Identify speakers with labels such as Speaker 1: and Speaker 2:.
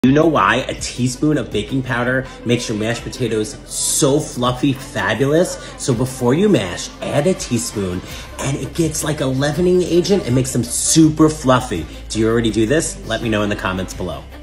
Speaker 1: You know why a teaspoon of baking powder makes your mashed potatoes so fluffy, fabulous? So before you mash, add a teaspoon and it gets like a leavening agent and makes them super fluffy. Do you already do this? Let me know in the comments below.